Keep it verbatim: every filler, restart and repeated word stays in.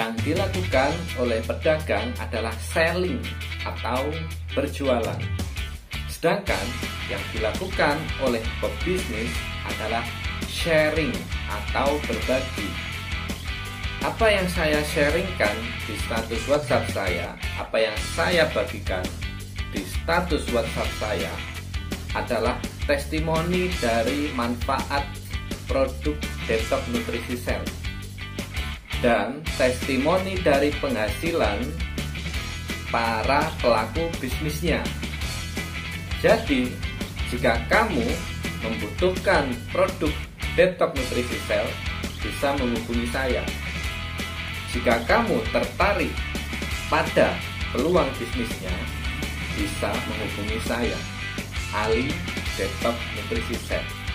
yang dilakukan oleh pedagang adalah selling atau berjualan. Sedangkan yang dilakukan oleh pebisnis adalah sharing atau berbagi. Apa yang saya sharingkan di status WhatsApp saya, apa yang saya bagikan di status WhatsApp saya adalah testimoni dari manfaat produk Detox Nutrisi Cell dan testimoni dari penghasilan para pelaku bisnisnya. Jadi, jika kamu membutuhkan produk Detox Nutrisi Cell, bisa menghubungi saya. Jika kamu tertarik pada peluang bisnisnya, bisa menghubungi saya, Ali Detox Nutrisi Cell.